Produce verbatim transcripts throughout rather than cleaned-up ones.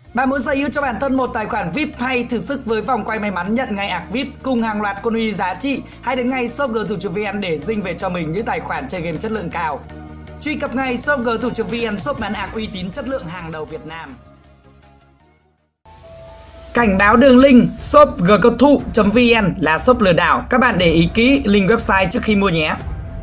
Bạn muốn sở hữu cho bản thân một tài khoản vi ai pi hay thử sức với vòng quay may mắn nhận ngay ạc vi ai pi cùng hàng loạt con uy giá trị, hãy đến ngay shop g thủ chấm vn để dinh về cho mình những tài khoản chơi game chất lượng cao. Truy cập ngay shop g thủ chấm vn, shop bán ạc uy tín chất lượng hàng đầu Việt Nam. Cảnh báo đường link shop g thủ chấm vn là shop lừa đảo, các bạn để ý kỹ link website trước khi mua nhé.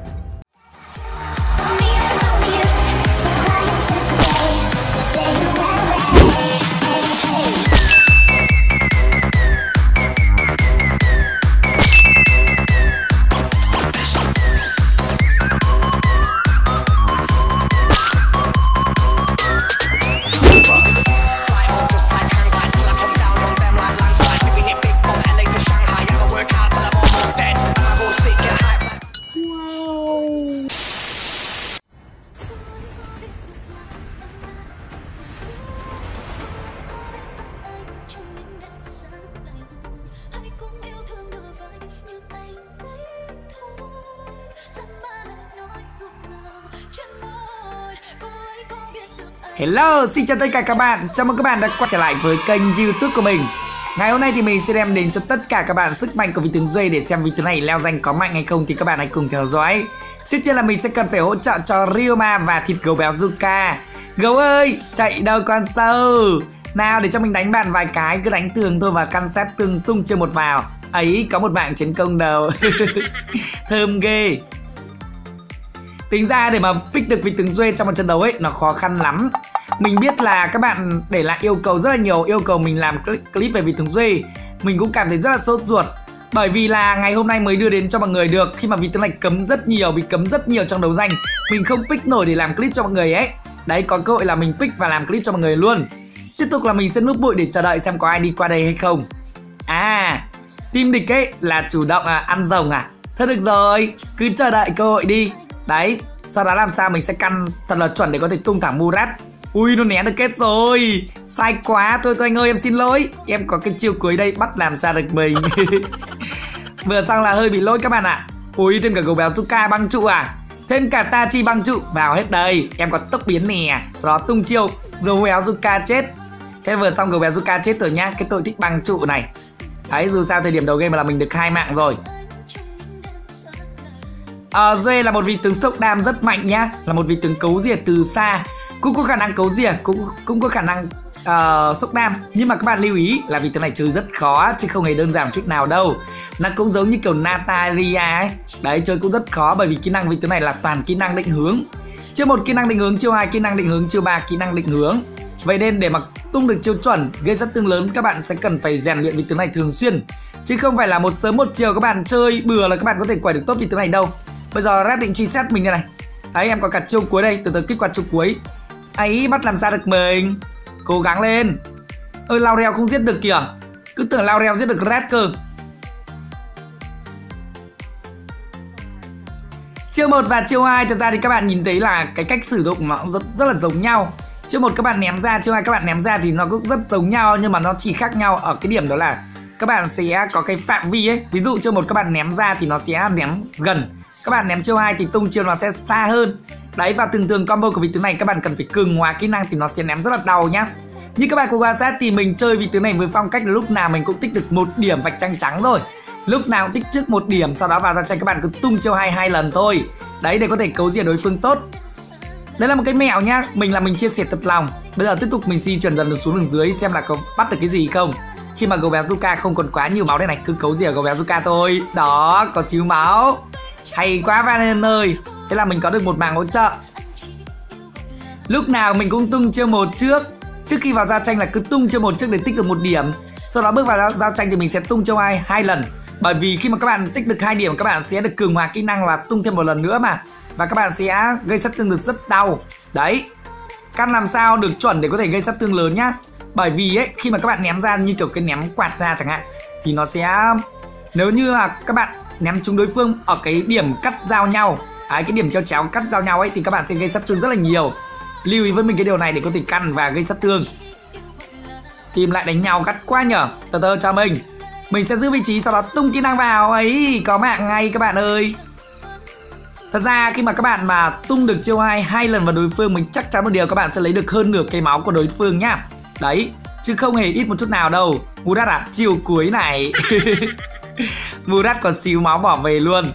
Hello, xin chào tất cả các bạn. Chào mừng các bạn đã quay trở lại với kênh YouTube của mình. Ngày hôm nay thì mình sẽ đem đến cho tất cả các bạn sức mạnh của vị tướng Duê. Để xem vị tướng này leo danh có mạnh hay không thì các bạn hãy cùng theo dõi. Trước tiên là mình sẽ cần phải hỗ trợ cho Ryoma và thịt gấu béo Zuka. Gấu ơi, chạy đâu con sâu. Nào để cho mình đánh bạn vài cái, cứ đánh tường thôi và căn sát tường tung chưa một vào. Ấy, có một bạn chiến công đầu. Thơm ghê. Tính ra để mà pick được vị tướng Duê trong một trận đấu ấy nó khó khăn lắm. Mình biết là các bạn để lại yêu cầu rất là nhiều, yêu cầu mình làm clip về vị tướng Duê. Mình cũng cảm thấy rất là sốt ruột. Bởi vì là ngày hôm nay mới đưa đến cho mọi người được. Khi mà vị tướng này cấm rất nhiều, bị cấm rất nhiều trong đấu danh. Mình không pick nổi để làm clip cho mọi người ấy. Đấy, có cơ hội là mình pick và làm clip cho mọi người luôn. Tiếp tục là mình sẽ núp bụi để chờ đợi xem có ai đi qua đây hay không. À, team địch ấy là chủ động à, ăn rồng à. Thôi được rồi, cứ chờ đợi cơ hội đi. Đấy, sau đó làm sao mình sẽ căn thật là chuẩn để có thể tung thẳng Murat. Ui, nó né được kết rồi. Sai quá, thôi thôi anh ơi, em xin lỗi. Em có cái chiêu cuối đây, bắt làm sao được mình. Vừa xong là hơi bị lỗi các bạn ạ. À. Ui, thêm cả gấu béo Zuka băng trụ à. Thêm cả Tachi băng trụ, vào hết đây. Em có tốc biến nè. Sau đó tung chiêu, gấu béo Zuka chết. Thế vừa xong gấu béo Zuka chết rồi nhá. Cái tôi thích băng trụ này. Đấy, dù sao thời điểm đầu game là mình được hai mạng rồi. Uh, Duê là một vị tướng sốc đam rất mạnh nhá. Là một vị tướng cấu rỉa từ xa. Cũng có khả năng cấu rỉa, cũng, cũng có khả năng uh, sốc đam. Nhưng mà các bạn lưu ý là vị tướng này chơi rất khó, chứ không hề đơn giản chút nào đâu. Nó cũng giống như kiểu Natalia ấy. Đấy, chơi cũng rất khó bởi vì kỹ năng vị tướng này là toàn kỹ năng định hướng. Chiêu một kỹ năng định hướng, chiêu hai kỹ năng định hướng, chiêu ba kỹ năng định hướng. Vậy nên để mà tung được chiêu chuẩn, gây sát thương lớn, các bạn sẽ cần phải rèn luyện vị tướng này thường xuyên. Chứ không phải là một sớm một chiều các bạn chơi bừa là các bạn có thể quẩy được tốt vị tướng này đâu. Bây giờ Red định truy sát mình đây này. Đấy, em có cả chiêu cuối đây, từ từ kích hoạt chiêu cuối. Ấy, bắt làm sao được mình. Cố gắng lên. Ơi, Laurel không giết được kìa. Cứ tưởng Laurel giết được Red cơ. Chiêu một và chiêu hai thật ra thì các bạn nhìn thấy là cái cách sử dụng nó rất, rất là giống nhau. Chiêu một các bạn ném ra, chiêu hai các bạn ném ra thì nó cũng rất giống nhau. Nhưng mà nó chỉ khác nhau ở cái điểm đó là các bạn sẽ có cái phạm vi ấy. Ví dụ chiêu một các bạn ném ra thì nó sẽ ném gần. Các bạn ném chiêu hai thì tung chiêu nó sẽ xa hơn. Đấy, và thường thường combo của vị tướng này các bạn cần phải cường hóa kỹ năng thì nó sẽ ném rất là đau nhá. Như các bạn cùng quan sát thì mình chơi vị tướng này với phong cách là lúc nào mình cũng tích được một điểm vạch tranh trắng rồi. Lúc nào cũng tích trước một điểm, sau đó vào ra tranh các bạn cứ tung chiêu hai hai lần thôi. Đấy, để có thể cấu rỉa đối phương tốt. Đấy là một cái mẹo nhá, mình là mình chia sẻ thật lòng. Bây giờ tiếp tục mình di chuyển dần xuống đường dưới xem là có bắt được cái gì không. Khi mà gấu béo Zuka không còn quá nhiều máu đây này, cứ cấu rỉa gấu béo Zuka thôi. Đó, có xíu máu. Hay quá Van ơi. Thế là mình có được một mảng hỗ trợ. Lúc nào mình cũng tung chiêu một trước. Trước khi vào giao tranh là cứ tung chiêu một trước để tích được một điểm. Sau đó bước vào giao tranh thì mình sẽ tung chiêu hai hai lần. Bởi vì khi mà các bạn tích được hai điểm, các bạn sẽ được cường hóa kỹ năng là tung thêm một lần nữa mà. Và các bạn sẽ gây sát thương được rất đau. Đấy, căn làm sao được chuẩn để có thể gây sát thương lớn nhá. Bởi vì ấy, khi mà các bạn ném ra như kiểu cái ném quạt ra chẳng hạn, thì nó sẽ, nếu như là các bạn ném trúng đối phương ở cái điểm cắt giao nhau, à, cái điểm treo chéo cắt giao nhau ấy, thì các bạn sẽ gây sát thương rất là nhiều. Lưu ý với mình cái điều này để có thể căn và gây sát thương. Tìm lại đánh nhau gắt quá nhở. Từ từ cho mình. Mình sẽ giữ vị trí sau đó tung kỹ năng vào. Ấy, có mạng ngay các bạn ơi. Thật ra khi mà các bạn mà tung được chiêu hai hai lần vào đối phương, mình chắc chắn một điều các bạn sẽ lấy được hơn nửa cây máu của đối phương nhá. Đấy, chứ không hề ít một chút nào đâu. Murat à, chiều cuối này. Murat còn xíu máu bỏ về luôn.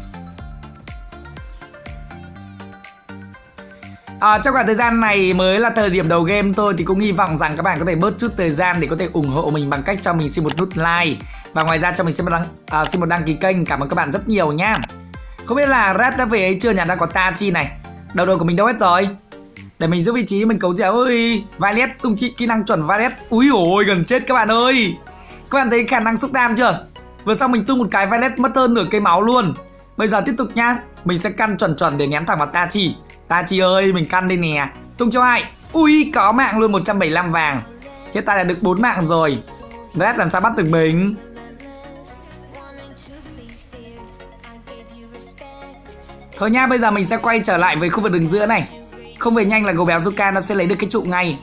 À, trong khoảng thời gian này mới là thời điểm đầu game tôi thì cũng hy vọng rằng các bạn có thể bớt chút thời gian để có thể ủng hộ mình bằng cách cho mình xin một nút like và ngoài ra cho mình xin một đăng, à, xin một đăng ký kênh. Cảm ơn các bạn rất nhiều nhá. Không biết là Rat đã về hay chưa nhỉ? Đang có Tachi này. Đầu đội của mình đâu hết rồi? Để mình giữ vị trí mình cấu dẻo. Ơi, Violet tung kỹ, kỹ năng chuẩn Violet. Úi ôi, gần chết các bạn ơi. Các bạn thấy khả năng xúc đam chưa? Vừa xong mình tung một cái Violet mất hơn nửa cây máu luôn. Bây giờ tiếp tục nhá. Mình sẽ căn chuẩn chuẩn để ném thẳng vào Tachi. Tachi ơi, mình căn đây nè. Tung cho ai? Ui, có mạng luôn, một trăm bảy mươi lăm vàng. Hiện tại là được bốn mạng rồi. Red làm sao bắt được mình? Thôi nha, bây giờ mình sẽ quay trở lại với khu vực đường giữa này. Không về nhanh là gấu béo Zuka nó sẽ lấy được cái trụ ngay.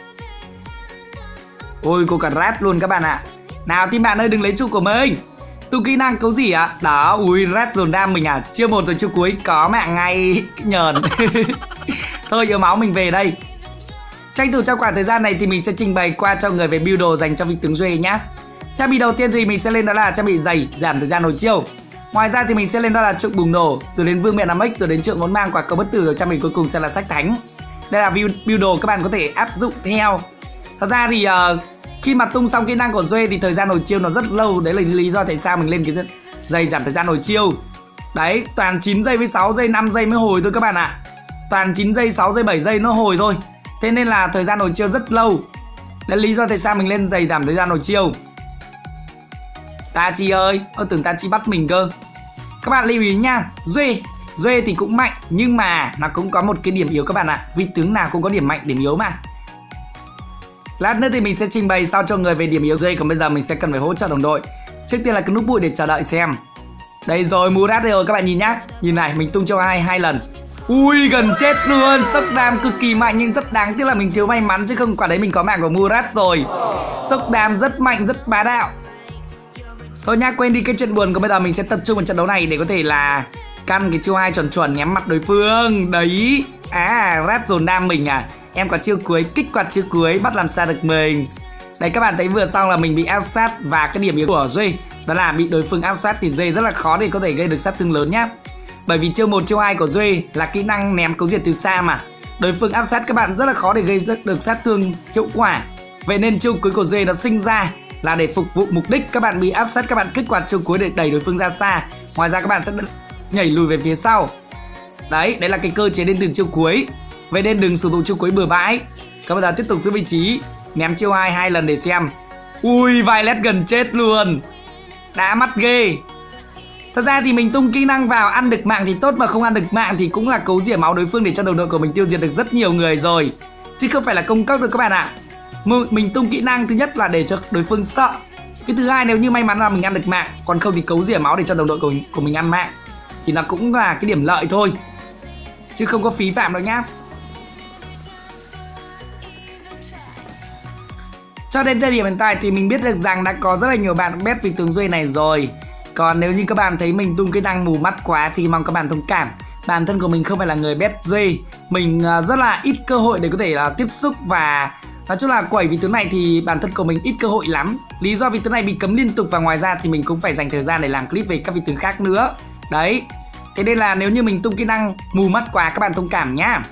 Ôi, cô cả Red luôn các bạn ạ. Nào team bạn ơi, đừng lấy trụ của mình. Tu kỹ năng cấu gì ạ? À? Đó, ui, Red dồn đam mình à. Chưa một rồi chưa cuối, có mạng ngay. Nhờn. Thôi yếu máu mình về đây. Tranh thủ trong khoảng thời gian này thì mình sẽ trình bày qua cho người về build đồ dành cho vị tướng Duy nhá. Trang bị đầu tiên thì mình sẽ lên đó là trang bị dày, giảm thời gian hồi chiêu. Ngoài ra thì mình sẽ lên đó là trượng bùng nổ, rồi đến vương miện năm x, rồi đến trượng ngón mang quả cầu bất tử, rồi trang bị cuối cùng sẽ là sách thánh. Đây là build đồ các bạn có thể áp dụng theo. Thật ra thì uh, khi mà tung xong kỹ năng của Duy thì thời gian hồi chiêu nó rất lâu. Đấy là lý do tại sao mình lên cái dày giảm thời gian hồi chiêu. Đấy, toàn chín giây với sáu giây, năm giây mới hồi thôi các bạn ạ. Toàn chín giây, sáu giây, bảy giây nó hồi thôi. Thế nên là thời gian hồi chiêu rất lâu. Đấy là lý do tại sao mình lên dày giảm thời gian hồi chiêu. Tachi ơi, ơ tưởng Tachi bắt mình cơ. Các bạn lưu ý nha, Duy Duy thì cũng mạnh, nhưng mà nó cũng có một cái điểm yếu các bạn ạ. Vị tướng nào cũng có điểm mạnh, điểm yếu mà. Lát nữa thì mình sẽ trình bày sao cho người về điểm yếu Duy. Còn bây giờ mình sẽ cần phải hỗ trợ đồng đội. Trước tiên là cái nút bụi để chờ đợi xem. Đây rồi, Murat rồi các bạn nhìn nhá. Nhìn này, mình tung cho ai hai lần. Ui, gần chết luôn. Sốc đam cực kỳ mạnh nhưng rất đáng tiếc là mình thiếu may mắn, chứ không quả đấy mình có mạng của Murat rồi. Sốc đam rất mạnh, rất bá đạo. Thôi nhá, quên đi cái chuyện buồn. Còn bây giờ mình sẽ tập trung vào trận đấu này để có thể là căn cái chiêu hai chuẩn chuẩn nhắm mặt đối phương. Đấy. À, Rat dồn đam mình à. Em có chiêu cuối, kích hoạt chiêu cuối, bắt làm sao được mình. Đấy, các bạn thấy vừa xong là mình bị áp sát. Và cái điểm yếu của Duy đó là bị đối phương áp sát thì Duy rất là khó để có thể gây được sát thương lớn nhá. Bởi vì chiêu một, chiêu hai của Duy là kỹ năng ném cấu diệt từ xa mà. Đối phương áp sát các bạn rất là khó để gây được sát thương hiệu quả. Vậy nên chiêu cuối của Duy nó sinh ra là để phục vụ mục đích các bạn bị áp sát, các bạn kích hoạt chiêu cuối để đẩy đối phương ra xa. Ngoài ra các bạn sẽ nhảy lùi về phía sau. Đấy, đấy là cái cơ chế đến từ chiêu cuối. Vậy nên đừng sử dụng chiêu cuối bừa bãi. Các bạn tiếp tục giữ vị trí, ném chiêu hai hai lần để xem. Ui, Violet gần chết luôn. Đã mắt ghê. Thật ra thì mình tung kỹ năng vào ăn được mạng thì tốt, mà không ăn được mạng thì cũng là cấu rỉa máu đối phương để cho đồng đội của mình tiêu diệt được rất nhiều người rồi, chứ không phải là công cốc được các bạn ạ. Mình tung kỹ năng thứ nhất là để cho đối phương sợ. Cái thứ hai, nếu như may mắn là mình ăn được mạng, còn không thì cấu rỉa máu để cho đồng đội của mình, của mình ăn mạng. Thì nó cũng là cái điểm lợi thôi, chứ không có phí phạm đâu nhá. Cho đến thời điểm hiện tại thì mình biết được rằng đã có rất là nhiều bạn bet vì tướng Duy này rồi. Còn nếu như các bạn thấy mình tung kỹ năng mù mắt quá thì mong các bạn thông cảm. Bản thân của mình không phải là người bet Duy. Mình rất là ít cơ hội để có thể là tiếp xúc, và nói chung là quẩy vị tướng này thì bản thân của mình ít cơ hội lắm. Lý do vị tướng này bị cấm liên tục, và ngoài ra thì mình cũng phải dành thời gian để làm clip về các vị tướng khác nữa. Đấy. Thế nên là nếu như mình tung kỹ năng mù mắt quá các bạn thông cảm nhá.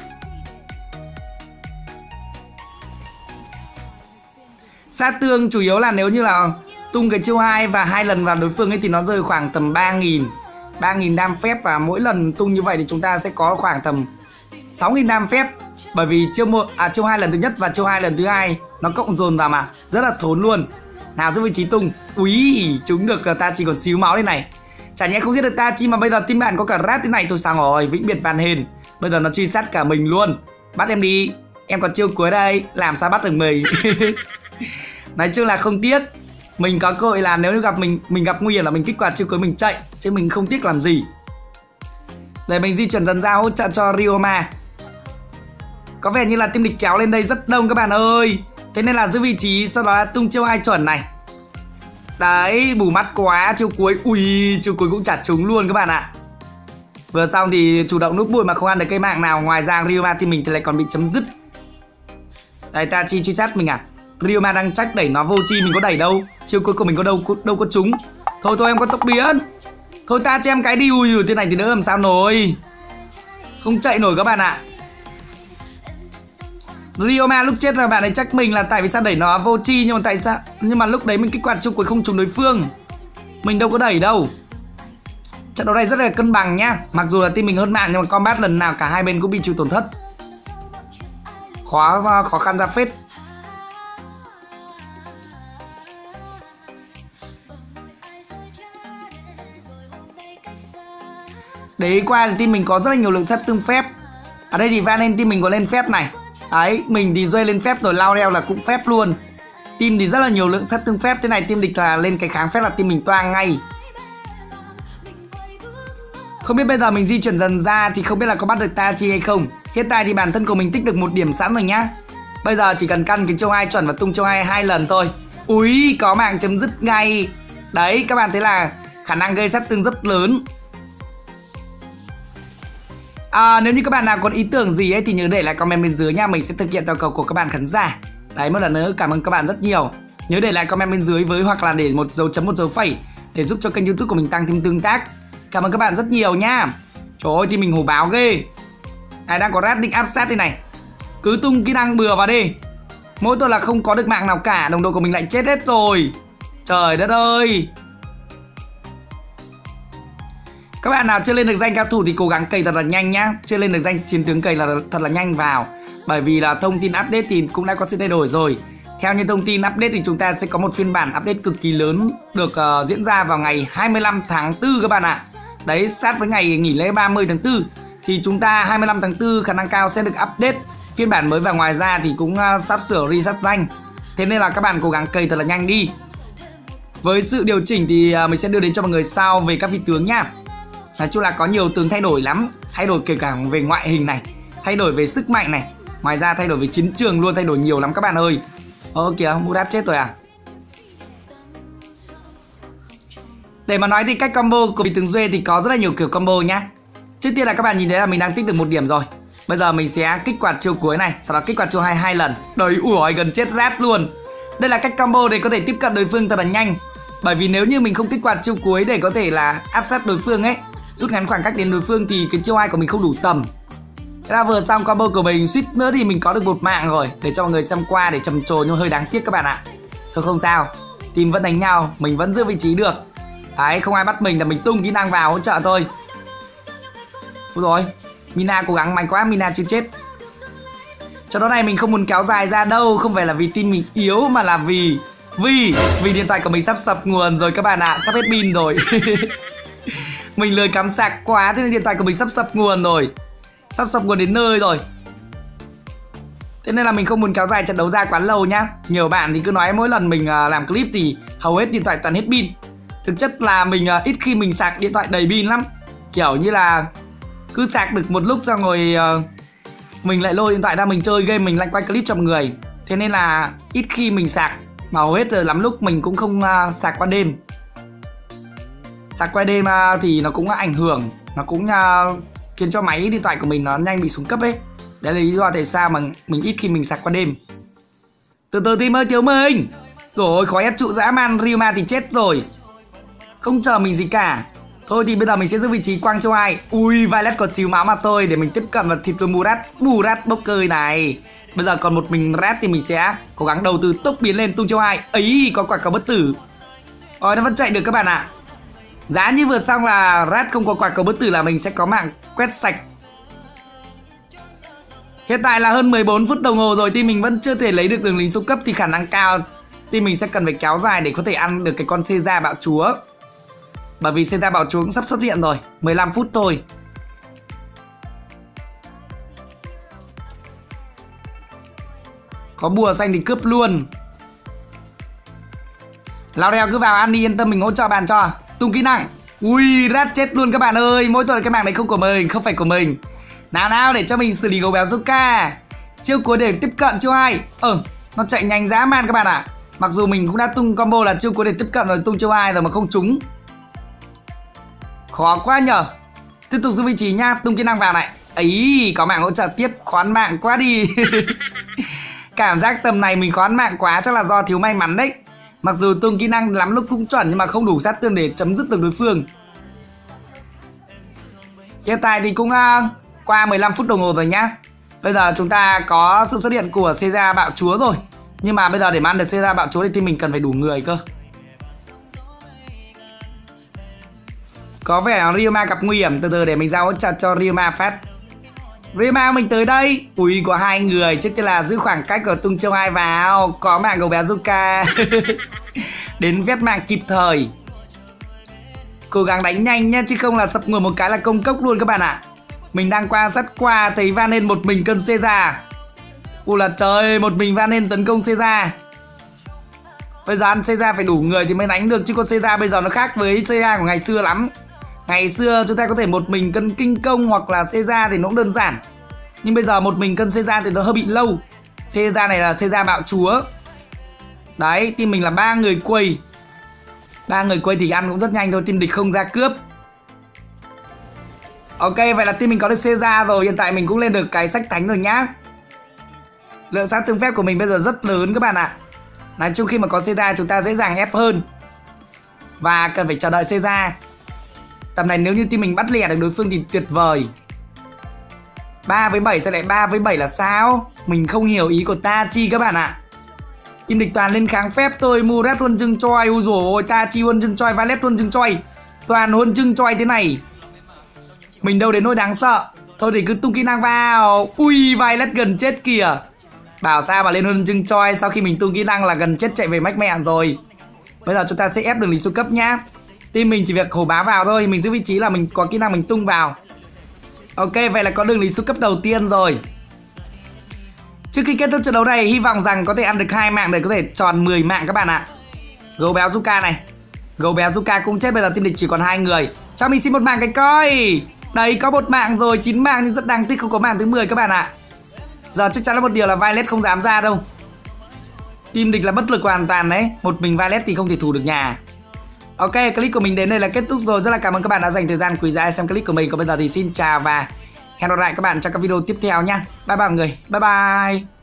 Sát thương chủ yếu là nếu như là tung cái chiêu hai và hai lần vào đối phương ấy thì nó rơi khoảng tầm ba nghìn ba nghìn đam phép, và mỗi lần tung như vậy thì chúng ta sẽ có khoảng tầm sáu nghìn đam phép. Bởi vì chiêu một à chiêu hai lần thứ nhất và chiêu hai lần thứ hai nó cộng dồn vào mà, rất là thốn luôn. Nào, giữ vị trí tung. Úi, chúng được ta chỉ còn xíu máu đây này. Chả nhẽ không giết được ta chi mà bây giờ team bạn có cả Rat thế này thôi sao rồi, vĩnh biệt Van Hên. Bây giờ nó truy sát cả mình luôn. Bắt em đi, em còn chiêu cuối đây, làm sao bắt được mình. Nói chung là không tiếc. Mình có cơ hội là nếu như gặp mình mình gặp nguy hiểm là mình kích hoạt chiêu cuối mình chạy, chứ mình không tiếc làm gì. Để mình di chuyển dần ra hỗ trợ cho Ryoma. Có vẻ như là team địch kéo lên đây rất đông các bạn ơi. Thế nên là giữ vị trí, sau đó là tung chiêu hai chuẩn này. Đấy, bù mắt quá, chiêu cuối. Ui, chiêu cuối cũng chả trúng luôn các bạn ạ. Vừa xong thì chủ động núp bụi mà không ăn được cây mạng nào. Ngoài ra Ryoma thì mình thì lại còn bị chấm dứt. Đấy, Tachi truy sát mình à. Ryoma đang trách đẩy nó vô chi, mình có đẩy đâu. Chiêu cuối cùng mình có đâu đâu có trúng. Thôi thôi em có tốc biến. Thôi ta cho em cái đi. Ui thế này thì nữa làm sao nổi. Không chạy nổi các bạn ạ. Ryoma lúc chết là bạn ấy trách mình là tại vì sao đẩy nó vô chi, nhưng mà tại sao nhưng mà lúc đấy mình kích hoạt chiêu cuối không trúng đối phương. Mình đâu có đẩy đâu. Trận đấu này rất là cân bằng nhá. Mặc dù là team mình hơn mạng nhưng mà combat lần nào cả hai bên cũng bị chịu tổn thất. Khó khó khăn ra phết. Đấy qua thì team mình có rất là nhiều lượng sát tương phép. Ở đây thì Van team mình có lên phép này. Đấy, mình thì rơi lên phép rồi, Laurel là cũng phép luôn. Team thì rất là nhiều lượng sát tương phép. Thế này team địch là lên cái kháng phép là team mình toang ngay. Không biết bây giờ mình di chuyển dần ra thì không biết là có bắt được Tachi hay không. Hiện tại thì bản thân của mình tích được một điểm sẵn rồi nhá. Bây giờ chỉ cần căn cái châu hai chuẩn và tung châu hai hai lần thôi. Úi, có mạng chấm dứt ngay. Đấy, các bạn thấy là khả năng gây sát thương rất lớn. À, nếu như các bạn nào có ý tưởng gì ấy thì nhớ để lại comment bên dưới nha. Mình sẽ thực hiện theo cầu của các bạn khán giả. Đấy, một lần nữa cảm ơn các bạn rất nhiều. Nhớ để lại comment bên dưới với hoặc là để một dấu chấm, một dấu phẩy để giúp cho kênh YouTube của mình tăng thêm tương tác. Cảm ơn các bạn rất nhiều nha. Trời ơi thì mình hổ báo ghê. Ai đang có rát định áp sát đây này. Cứ tung kỹ năng bừa vào đi. Mỗi tội là không có được mạng nào cả. Đồng đội của mình lại chết hết rồi. Trời đất ơi. Các bạn nào chưa lên được danh cao thủ thì cố gắng cày thật là nhanh nhá. Chưa lên được danh chiến tướng cày là thật là nhanh vào. Bởi vì là thông tin update thì cũng đã có sự thay đổi rồi. Theo như thông tin update thì chúng ta sẽ có một phiên bản update cực kỳ lớn được uh, diễn ra vào ngày hai mươi lăm tháng tư các bạn ạ. Đấy, sát với ngày nghỉ lễ ba mươi tháng tư thì chúng ta hai mươi lăm tháng tư khả năng cao sẽ được update phiên bản mới, và ngoài ra thì cũng uh, sắp sửa reset danh. Thế nên là các bạn cố gắng cày thật là nhanh đi. Với sự điều chỉnh thì uh, mình sẽ đưa đến cho mọi người sau về các vị tướng nha. Nói chung là có nhiều tướng thay đổi lắm. Thay đổi kể cả về ngoại hình này, thay đổi về sức mạnh này, ngoài ra thay đổi về chiến trường luôn, thay đổi nhiều lắm các bạn ơi. Ơ kìa, Murat chết rồi à. Để mà nói thì cách combo của vị tướng Duê thì có rất là nhiều kiểu combo nhá. Trước tiên là các bạn nhìn thấy là mình đang tích được một điểm rồi. Bây giờ mình sẽ kích hoạt chiêu cuối này, sau đó kích hoạt chiêu hai hai lần. Đấy, ủi gần chết rát luôn. Đây là cách combo để có thể tiếp cận đối phương thật là nhanh. Bởi vì nếu như mình không kích hoạt chiêu cuối để có thể là áp sát đối phương ấy, rút ngắn khoảng cách đến đối phương thì cái chiêu hai của mình không đủ tầm. Thế là vừa xong combo của mình, suýt nữa thì mình có được một mạng rồi. Để cho mọi người xem qua để trầm trồ nhưng hơi đáng tiếc các bạn ạ. Thôi không sao, team vẫn đánh nhau, mình vẫn giữ vị trí được. Đấy, không ai bắt mình là mình tung kỹ năng vào hỗ trợ thôi. Ôi rồi, Mina cố gắng mạnh quá, Mina chưa chết. Trận đấu này mình không muốn kéo dài ra đâu, không phải là vì team mình yếu mà là vì Vì Vì điện thoại của mình sắp sập nguồn rồi các bạn ạ, sắp hết pin rồi. Mình lười cắm sạc quá, thế nên điện thoại của mình sắp sập nguồn rồi. Sắp sập nguồn đến nơi rồi. Thế nên là mình không muốn kéo dài trận đấu ra quá lâu nhá. Nhiều bạn thì cứ nói mỗi lần mình làm clip thì hầu hết điện thoại toàn hết pin. Thực chất là mình ít khi mình sạc điện thoại đầy pin lắm. Kiểu như là cứ sạc được một lúc xong rồi mình lại lôi điện thoại ra mình chơi game, mình lại quay clip cho mọi người. Thế nên là ít khi mình sạc. Mà hầu hết lắm lúc mình cũng không sạc qua đêm. Sạc qua đêm thì nó cũng ảnh hưởng, nó cũng khiến cho máy điện thoại của mình nó nhanh bị xuống cấp ấy. Đấy là lý do tại sao mà mình ít khi mình sạc qua đêm. Từ từ team ơi, thiếu mình. Rồi khó ép trụ dã man, Ryoma thì chết rồi. Không chờ mình gì cả. Thôi thì bây giờ mình sẽ giữ vị trí quang châu hai. Ui, Violet còn xíu máu mà tôi để mình tiếp cận vào thịt với Murat. Murat bốc cười này. Bây giờ còn một mình Rat thì mình sẽ cố gắng đầu tư tốc biến lên tung châu hai. Ấy, có quả cầu bất tử. Ôi, nó vẫn chạy được các bạn ạ. À. Giá như vừa xong là Rat không có quả cầu bất tử là mình sẽ có mạng quét sạch. Hiện tại là hơn mười bốn phút đồng hồ rồi, team mình vẫn chưa thể lấy được đường lính số cấp thì khả năng cao team mình sẽ cần phải kéo dài để có thể ăn được cái con Caesar bạo chúa. Bởi vì Caesar bạo chúa cũng sắp xuất hiện rồi, mười lăm phút thôi. Có bùa xanh thì cướp luôn. Laurel cứ vào ăn đi, yên tâm mình hỗ trợ bạn cho. Tung kỹ năng. Ui, Rat chết luôn các bạn ơi. Mỗi tội cái mạng này không của mình, không phải của mình. Nào nào để cho mình xử lý gấu béo Zuka. Chiêu cuối để tiếp cận chiêu hai. Ừ, nó chạy nhanh dã man các bạn ạ. À. Mặc dù mình cũng đã tung combo là chiêu cuối để tiếp cận rồi, tung chiêu hai rồi mà không trúng. Khó quá nhờ. Tiếp tục giữ vị trí nha, tung kỹ năng vào này. Ấy, có mạng hỗ trợ tiếp, khoán mạng quá đi. Cảm giác tầm này mình khó ăn mạng quá, chắc là do thiếu may mắn đấy. Mặc dù tung kỹ năng lắm lúc cũng chuẩn nhưng mà không đủ sát thương để chấm dứt được đối phương. Hiện tại thì cũng uh, qua mười lăm phút đồng hồ rồi nhá. Bây giờ chúng ta có sự xuất hiện của Caesar bạo chúa rồi. Nhưng mà bây giờ để mà ăn được Caesar bạo chúa thì team mình cần phải đủ người cơ. Có vẻ Ryoma gặp nguy hiểm. Từ từ để mình giao hỗ trợ cho Ryoma phát. Ryoma mình tới đây. Ui, có hai người. Trước tiên là giữ khoảng cách của tung châu ai vào. Có mạng gấu bé Zuka. Đến vét mạng kịp thời. Cố gắng đánh nhanh nhá, chứ không là sập nguồn một cái là công cốc luôn các bạn ạ. Mình đang quan sát qua thấy Vanen một mình cân Caesar. Ui là trời, một mình Vanen tấn công Caesar. Bây giờ ăn Caesar phải đủ người thì mới đánh được, chứ con Caesar bây giờ nó khác với Caesar của ngày xưa lắm. Ngày xưa chúng ta có thể một mình cân kinh công hoặc là Caesar thì nó cũng đơn giản. Nhưng bây giờ một mình cân Caesar thì nó hơi bị lâu. Caesar này là Caesar bạo chúa. Đấy, team mình là ba người quầy. ba người quay thì ăn cũng rất nhanh thôi, team địch không ra cướp. Ok, vậy là team mình có được Caesar rồi. Hiện tại mình cũng lên được cái sách thánh rồi nhá. Lượng sát thương phép của mình bây giờ rất lớn các bạn ạ. Nói chung khi mà có Caesar chúng ta dễ dàng ép hơn. Và cần phải chờ đợi Caesar. Tầm này nếu như team mình bắt lẻ được đối phương thì tuyệt vời. Ba với bảy sẽ lại ba với bảy là sao? Mình không hiểu ý của Tachi các bạn ạ. Team địch toàn lên kháng phép thôi. Murat huân chương choi. Ui dồi ôi, Tachi huân chương choi, Valet huân chương choi. Toàn huân chương choi thế này. Mình đâu đến nỗi đáng sợ. Thôi thì cứ tung kỹ năng vào. Ui, Valet gần chết kìa. Bảo sao mà lên huân chương choi. Sau khi mình tung kỹ năng là gần chết chạy về mách mẹ rồi. Bây giờ chúng ta sẽ ép đường lý số cấp nhá. Team mình chỉ việc hổ báo vào thôi. Mình giữ vị trí là mình có kỹ năng mình tung vào. Ok, vậy là có đường lý số cấp đầu tiên rồi. Trước khi kết thúc trận đấu này, hy vọng rằng có thể ăn được hai mạng để có thể tròn mười mạng các bạn ạ. Gấu béo Zuka này. Gấu béo Zuka cũng chết, bây giờ team địch chỉ còn hai người. Cho mình xin một mạng cái coi. Đây, có một mạng rồi, chín mạng nhưng rất đáng tiếc không có mạng thứ mười các bạn ạ. Giờ chắc chắn là một điều là Violet không dám ra đâu. Team địch là bất lực hoàn toàn đấy. Một mình Violet thì không thể thủ được nhà. Ok, clip của mình đến đây là kết thúc rồi. Rất là cảm ơn các bạn đã dành thời gian quý giá xem clip của mình. Còn bây giờ thì xin chào và hẹn gặp lại các bạn trong các video tiếp theo nha. Bye bye mọi người. Bye bye.